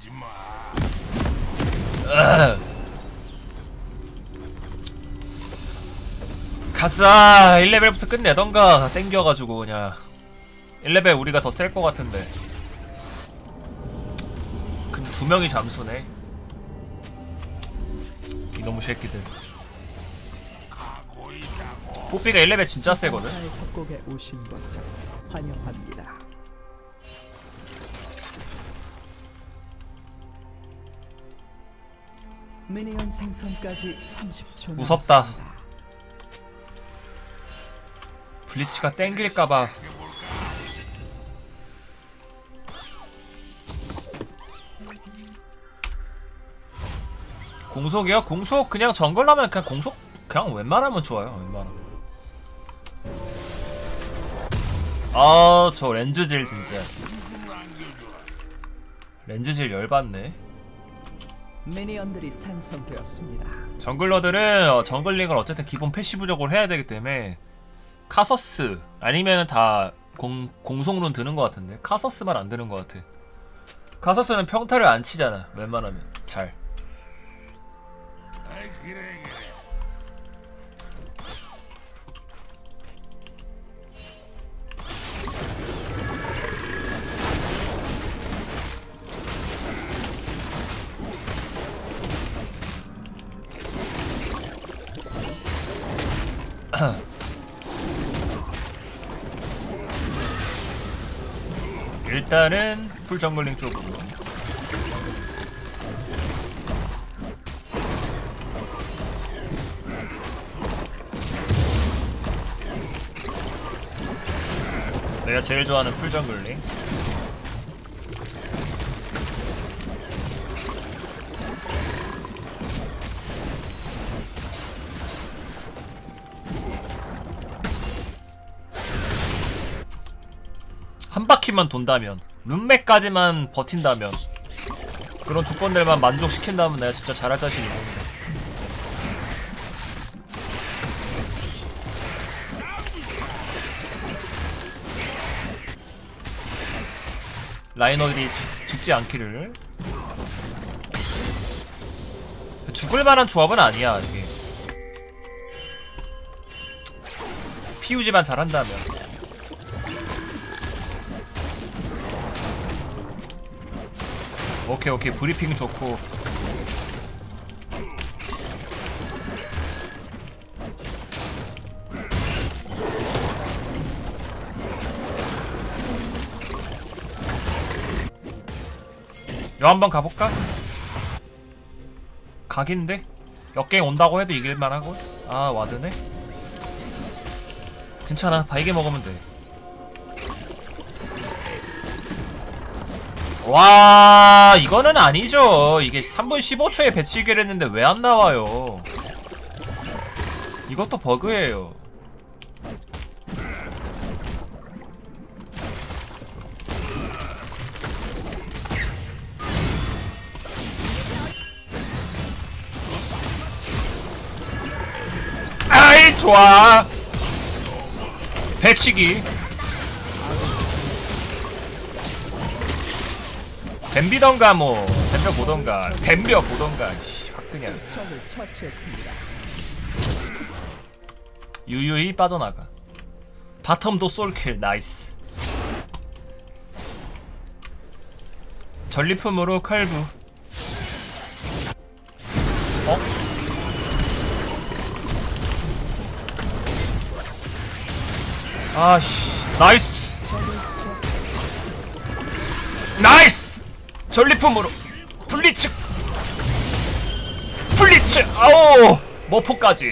가자. 1레벨부터 끝내던가. 땡겨가지고 그냥 1레벨 우리가 더 셀 것 같은데. 근데 2명이 잠수네. 이놈의 새끼들. 뽀삐가 1레벨 진짜 세거든. 협곡에 오신 것을 환영합니다. 미니언 생성까지 30초 무섭다. 남았습니다. 블리츠가 땡길까봐. 공속이요? 공속 그냥 정글라면 그냥 공속 그냥 웬만하면 좋아요. 웬만하면. 아, 저 렌즈질 진짜. 렌즈질 열받네. 미니언들이 생성되었습니다. 정글러들은 정글링을 어쨌든 기본 패시브적으로 해야 되기 때문에 카서스 아니면 다 공속론 드는 것 같은데 카서스만 안 드는 것 같아. 카서스는 평타를 안 치잖아. 웬만하면 잘. 일단은 풀 정글링 쪽으로. 내가 제일 좋아하는 풀 정글링. 한 바퀴만 돈다면, 룸맥까지만 버틴다면, 그런 조건들만 만족시킨다면 내가 진짜 잘할 자신이 있는데. 라이너들이 죽지 않기를. 죽을만한 조합은 아니야 이게. 피우지만 잘한다면. 오케이 오케이, 브리핑 좋고. 여 한번 가볼까? 각인데? 역갱 온다고 해도 이길만하고. 아, 와드네? 괜찮아, 바이게 먹으면 돼. 와, 이거는 아니죠. 이게 3분 15초에 배치기를 했는데 왜 안 나와요? 이것도 버그예요. 아이, 좋아. 배치기. 댐비던가 뭐 댐벼 보던가 댐벼 보던가. 확 그냥 적을 처치했습니다. 유유히 빠져나가. 바텀도 솔킬. 나이스. 전리품으로 칼부. 어? 아씨. 나이스. 나이스. 전리품으로 블리츠. 블리츠. 아오. 머포까지.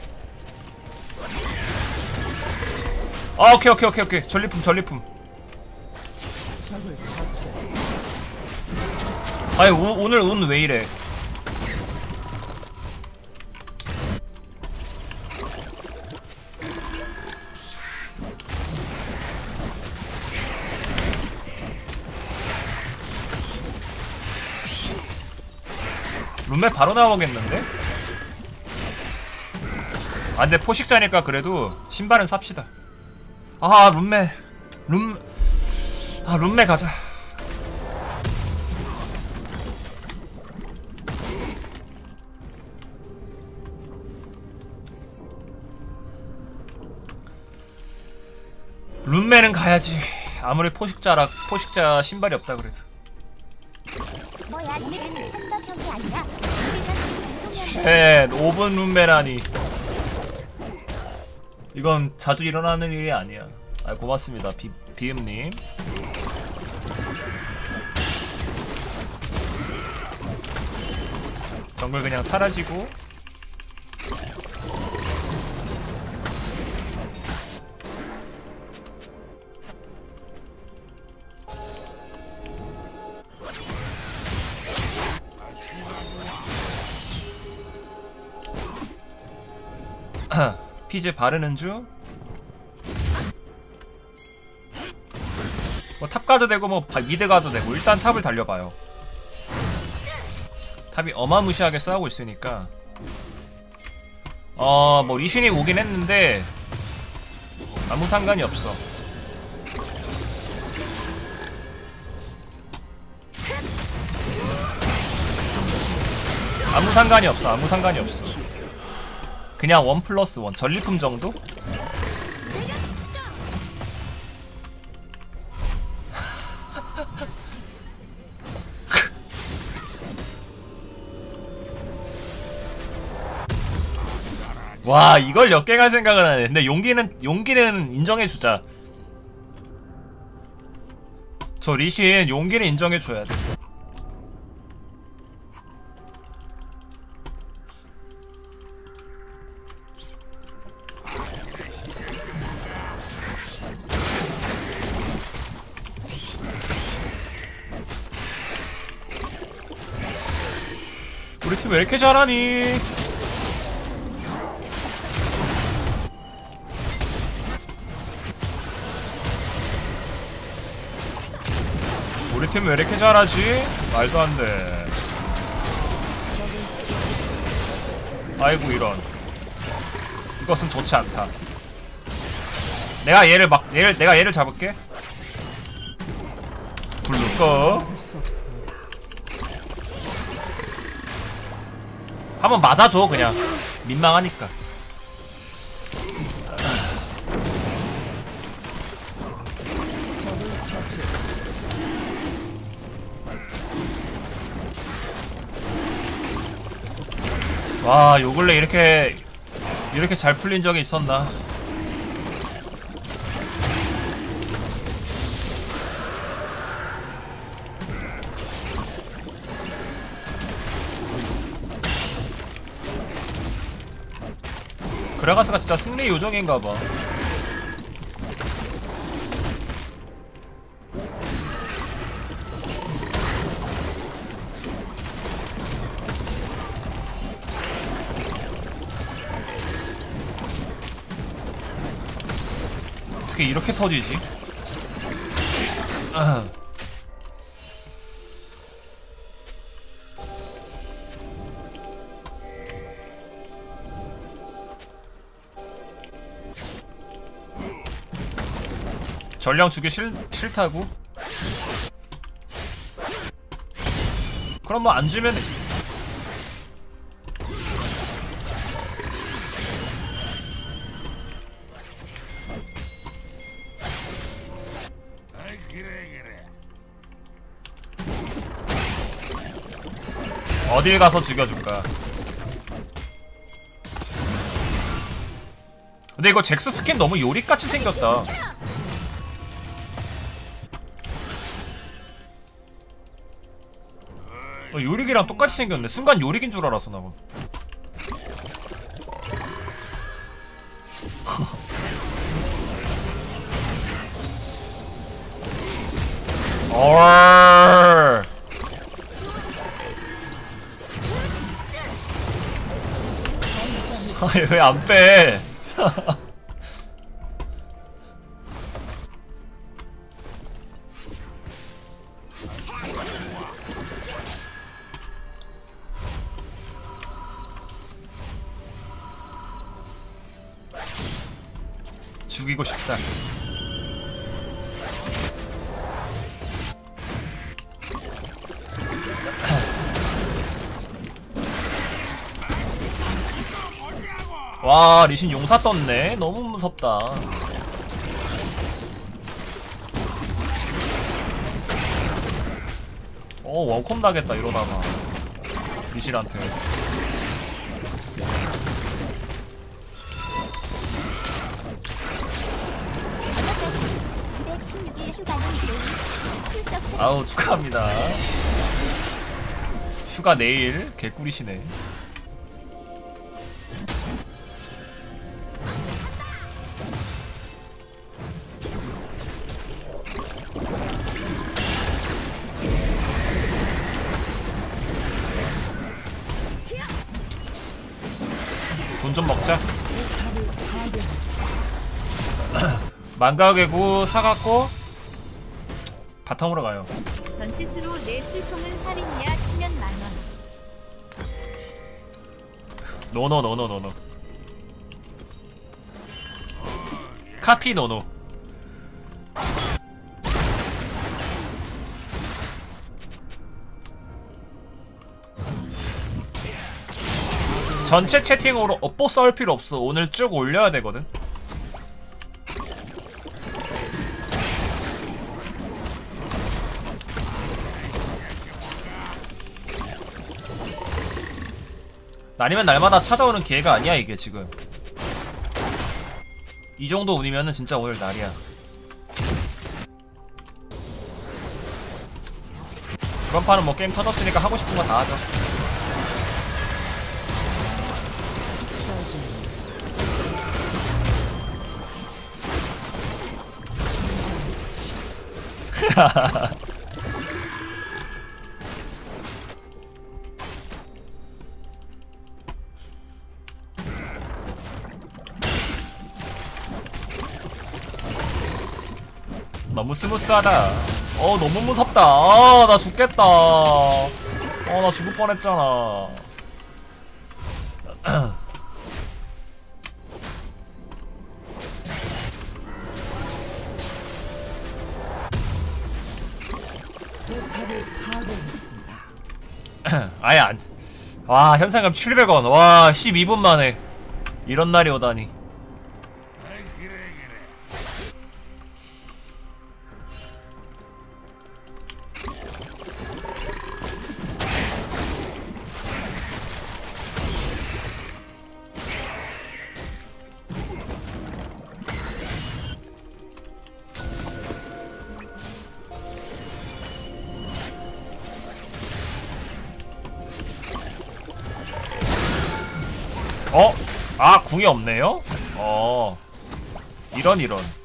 아, 오케이 오케이 오케이 오케이. 전리품 전리품. 적을 처치했습니다. 아니, 오늘 운 왜 이래? 룸맵 바로 나오겠는데? 아, 근데 포식자니까 그래도 신발은 삽시다. 아, 룸메 가자. 룬맨은 가야지. 아무리 포식자 신발이 없다 그래도. 뭐야, 오늘은 삼덕 경기 아니라 우리가 방송이 쉣, 5분 룬맨하니. 이건 자주 일어나는 일이 아니야. 아, 고맙습니다, 비음님. 정글 그냥 사라지고. 피즈 바르는 중. 뭐 탑 가도 되고 뭐 미드 가도 되고 일단 탑을 달려봐요. 탑이 어마무시하게 싸우고 있으니까. 뭐 리신이 오긴 했는데 아무 상관이 없어. 아무 상관이 없어. 그냥 1+1 전리품 정도? 와, 이걸 역갱할 생각은 하네. 근데 용기는 인정해주자. 저 리신 용기는 인정해줘야 돼. 우리 팀 왜 이렇게 잘하니? 우리 팀 왜 이렇게 잘하지? 말도 안 돼. 아이고 이런. 이것은 좋지 않다. 내가 얘를 잡을게. 블루 꺼. 수 없습니다. 한번 맞아줘 그냥. 민망하니까. 적을 처치했습니다. 와, 요 근래 이렇게 잘 풀린 적이 있었나? 그라가스가 진짜 승리 요정인가봐. 어떻게 이렇게 터지지? 전령 주기 싫다고? 그럼 뭐 안 주면 되지. 어딜 가서 죽여줄까? 근데 이거 잭스 스킨 너무 요리같이 생겼다. 요릭이랑 똑같이 생겼네. 순간 요릭인 줄 알았어 나봐. 왜 안 빼? 죽이고 싶다. 와, 리신 용사 떴네. 너무 무섭다. 원콤 나겠다 이러다가 리실한테. 아우 축하합니다. 휴가 내일 개꿀이시네. 돈 좀 먹자. 망가개구 사갖고 바텀으로 가요. 전체수로 내 술통은 살인이야. 치면 만원. 노노. 카피 노노. 전체 채팅으로 업보 썰 필요 없어. 오늘 쭉 올려야 되거든. 날이면 날마다 찾아오는 기회가 아니야 이게 지금. 이 정도 운이면은 진짜 오늘 날이야. 그런 판은 뭐 게임 터졌으니까 하고 싶은 거 다 하죠. 너무 스무스하다. 너무 무섭다. 나 죽겠다. 나 죽을 뻔했잖아. 아예 안. 와, 현상금 700원. 와, 12분 만에 이런 날이 오다니. 아, 궁이 없네요? 이런.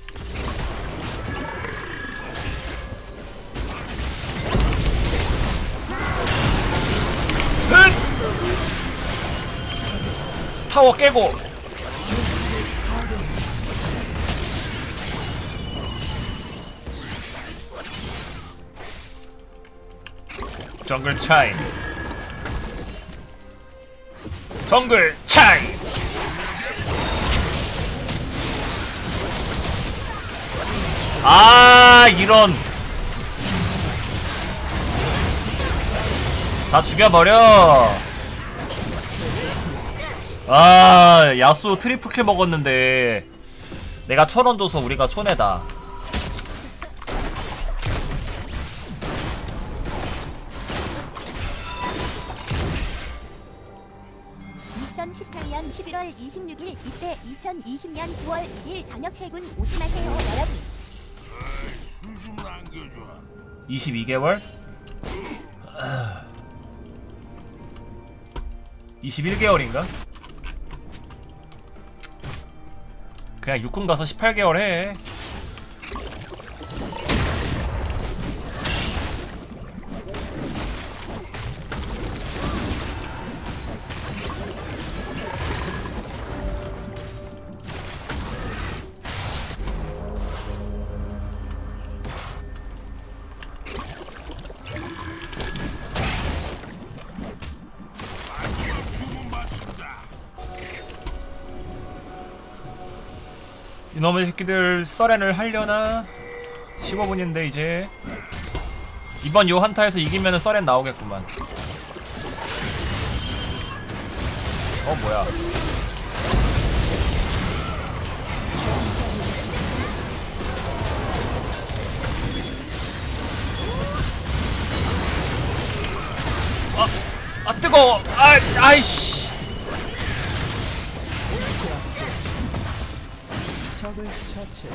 타워 깨고. 정글 차이. 아, 이런. 다 죽여버려. 아, 야수 트리플킬 먹었는데 내가 1000원 줘서 우리가 손해다. 2018년 11월 26일 이때 2020년 9월 1일 저녁 해군 오지 마세요 여러분. 술 좀 남겨줘. 22개월? 21개월인가? 그냥 육군 가서 18개월 해. 이놈의 새끼들 서렌을 하려나? 15분인데 이제 이번 요 한타에서 이기면은 서렌 나오겠구만. 뭐야. 죽어. 아이씨. 적을 처치.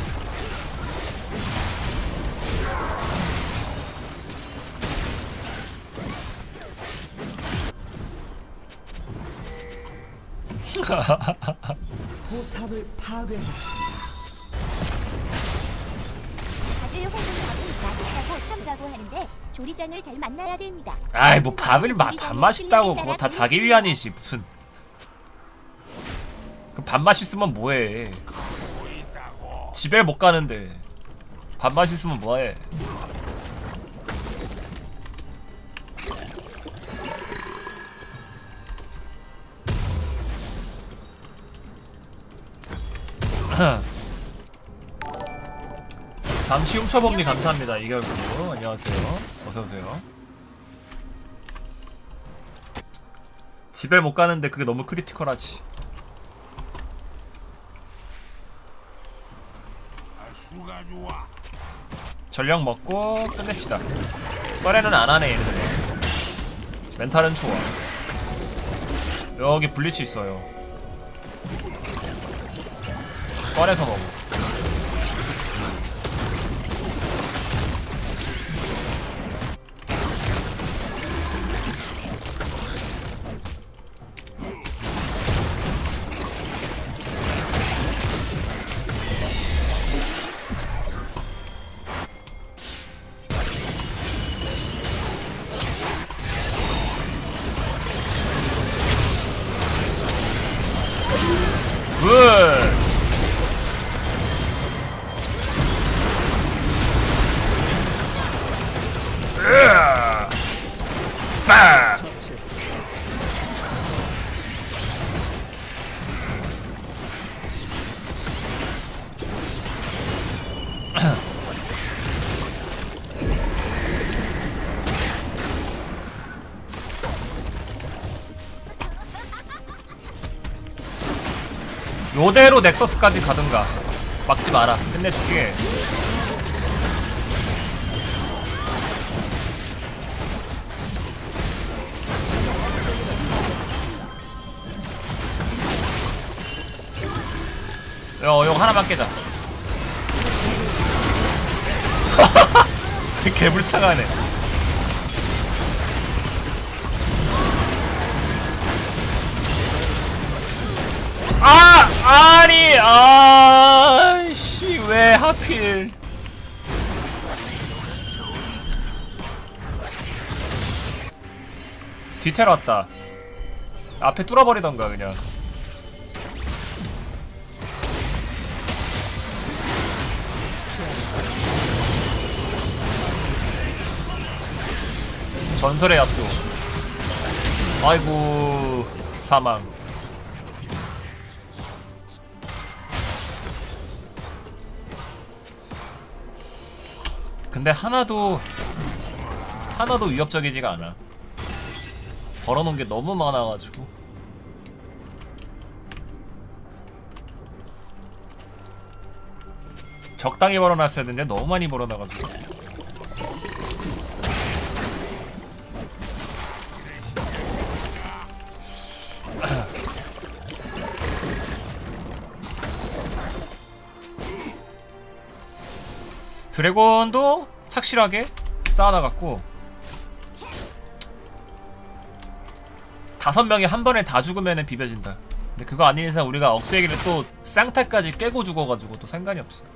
포탑을 파괴했습니다. 다들 호흡하고 맛있다고 참가고 하는데 조리장을 잘 만나야 됩니다. 아이 뭐 밥을 밥 맛있다고 그거 다 자기 위안이지 무슨. 그 밥 맛있으면 뭐해. 집에 못 가는데 밥 맛있으면 뭐해. 잠시 훔쳐봅니 감사합니다. 이결구로 안녕하세요. 어서오세요. 집에 못 가는데 그게 너무 크리티컬하지. 수가 좋아. 전력 먹고 끝냅시다. 썰에는 안하네 얘네들. 멘탈은 좋아. 여기 블리치 있어요. 꺼내서 먹어. 굿! 빠! 요대로 넥서스까지 가든가. 막지 마라. 끝내줄게. 이거 하나만 깨자. 개불쌍하네. 아니 아씨 왜 하필. 디테일 왔다. 앞에 뚫어버리던가 그냥. 전설의 야수. 아이고 사망. 근데 하나도 위협적이지가 않아. 벌어놓은 게 너무 많아가지고. 적당히 벌어놨어야 되는데 너무 많이 벌어놔가지고. 드래곤도 착실하게 쌓아나갔고 5명이 한 번에 다 죽으면은 비벼진다. 근데 그거 아닌 이상 우리가 억제기를 또 쌍타까지 깨고 죽어가지고 또 상관이 없어.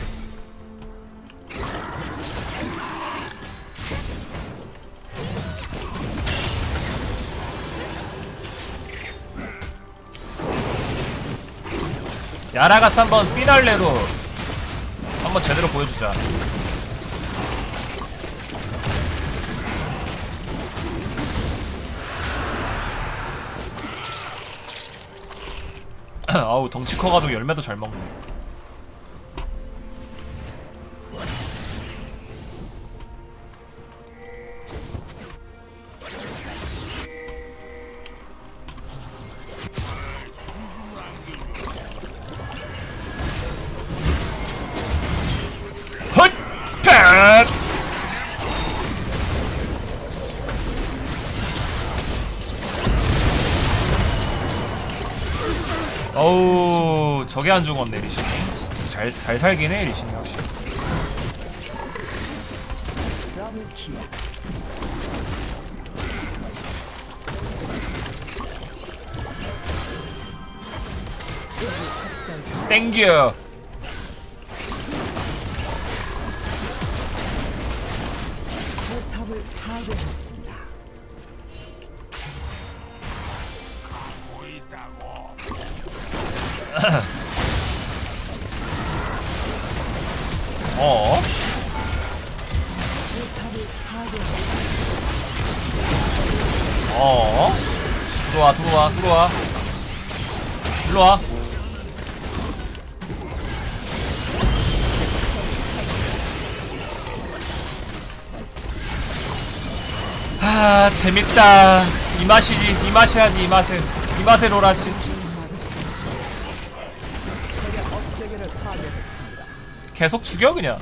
야라가스 한번 피날레로 한번 제대로 보여주자. 아우 덩치 커가지고 열매도 잘 먹네. 아이고 저게 안 죽었네 리신이. 잘 살긴 해 리신이 확실히. 더블킬. 땡겨. 포탑을 파괴했습니다. 보이다고. 어? 포탑을 파괴했습니다. 어? 들어와. 일로와. 아 재밌다. 이 맛이지. 이 맛이야지. 이 맛에 롤하지. 적의 업체계를 파괴했습니다. 계속 죽여 그냥.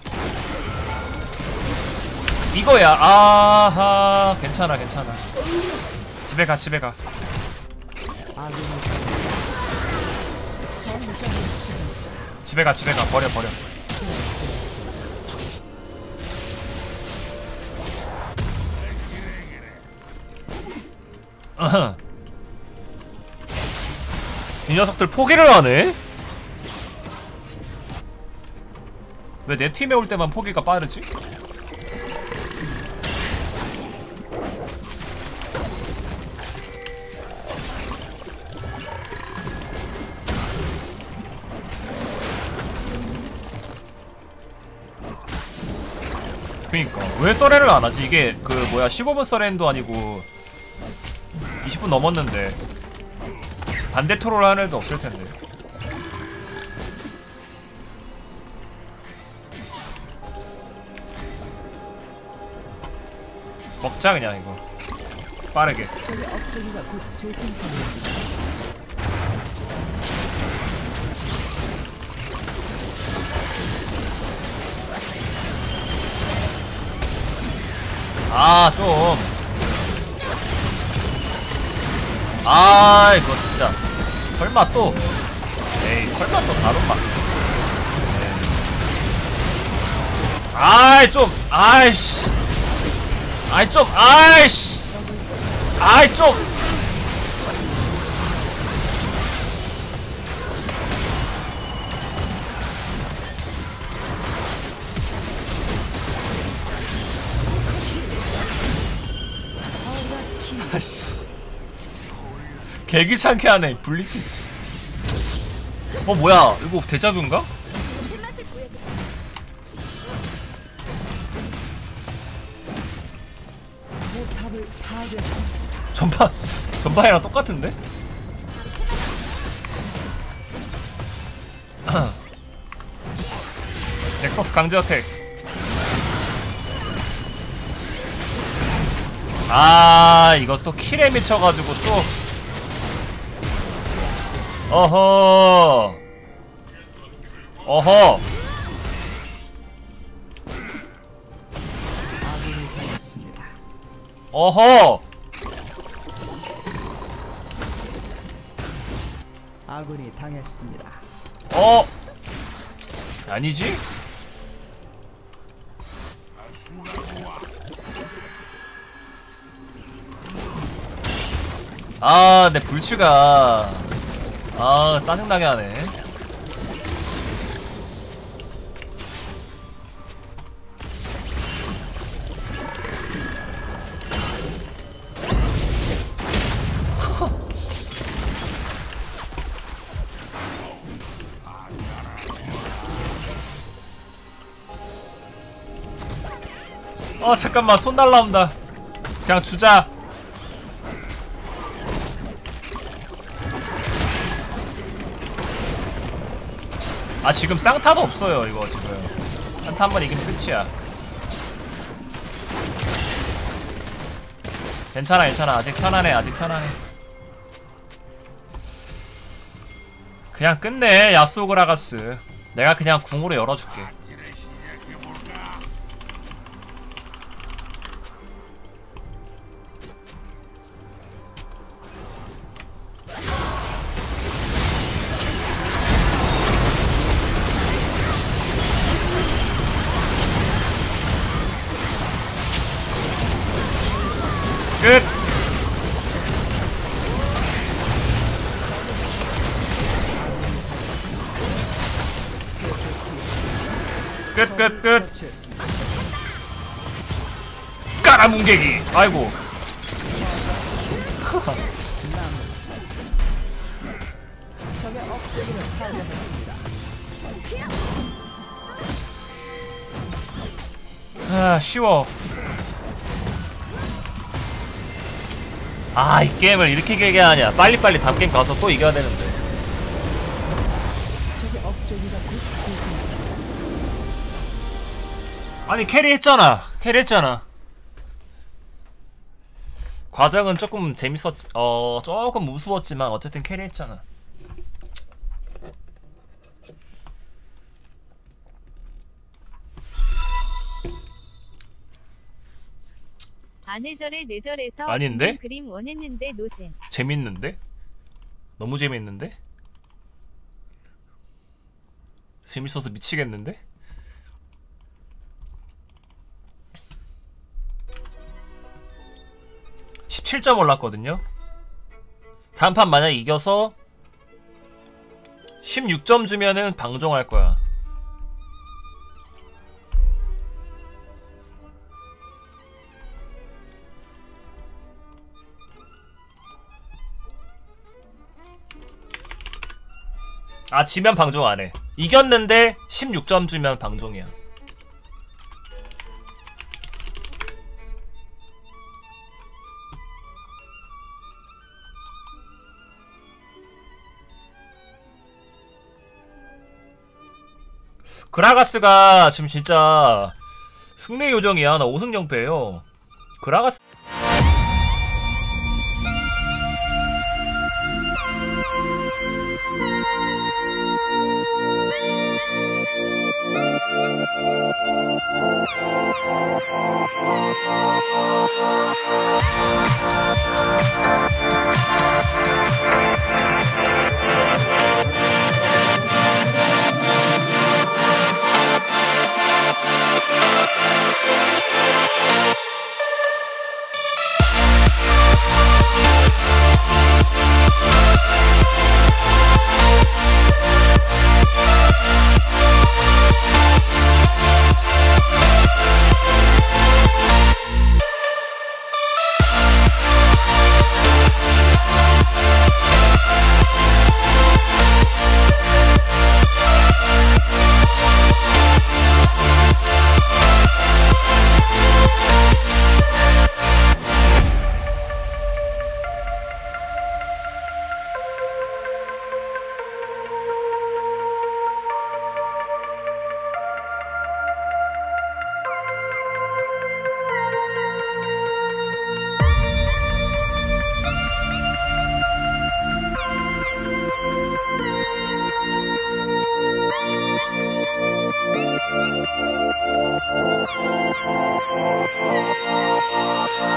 이거야. 아하. 괜찮아. 집에 가. 아군이 정점을 치르자. 집에 가. 버려. 이 녀석들 포기를 하네? 왜 내 팀에 올 때만 포기가 빠르지? 그니까 왜 서렌을 안 하지? 이게 그 뭐야 15분 서렌도 아니고 20분 넘었는데 반대 토로를 하는 애도 없을 텐데. 먹자 그냥 이거 빠르게. 적의 업체계가 곧 재생산됩니다. 아 좀. 이거 진짜 설마 또. 에이 설마 또 다른 맛. 좀. 좀. 아씨. 개귀찮게 하네 블리치. 뭐야 이거 데자뷰인가? 포탑을 파괴했습니다. 전판이랑 똑같은데? 넥서스 강제 어택. 이것도 킬에 미쳐가지고 또. 어허. 아군이 당했습니다. 어허. 아군이 당했습니다. 아니지? 수가 좋아. 내 불치가 짜증나게 하네. 잠깐만 손 날라온다. 그냥 주자. 지금 쌍타도 없어요 이거 지금. 한타 한번 이기면 끝이야. 괜찮아 아직 편안해. 그냥 끝내 야스오 그라가스. 내가 그냥 궁으로 열어줄게. 일을 시작해볼까? 끝. 처치했습니다. 까라뭉개기. 아이고. 적의 억제기를 파괴했습니다. 아, 쉬워. 아, 이 게임을 이렇게 길게 하냐. 빨리빨리 다음 게임 가서 또 이겨야 되는데. 적의 억제기가 곧 재생됩니다. 아니, 캐리했잖아. 과정은 조금 조금 우스웠지만 어쨌든 캐리했잖아. 아내절에 뇌절에서 아닌데? 지는 그림 원했는데 노잼. 재밌는데? 너무 재밌는데? 재밌어서 미치겠는데? (17점) 올랐거든요. 다음 판 만약 이겨서 16점 주면은 방종할 거야. 아, 지면 방종 안 해. 이겼는데 16점 주면 방종이야. 그라가스가 지금 진짜 승리 요정이야. 나 5승 0패예요. 그라가스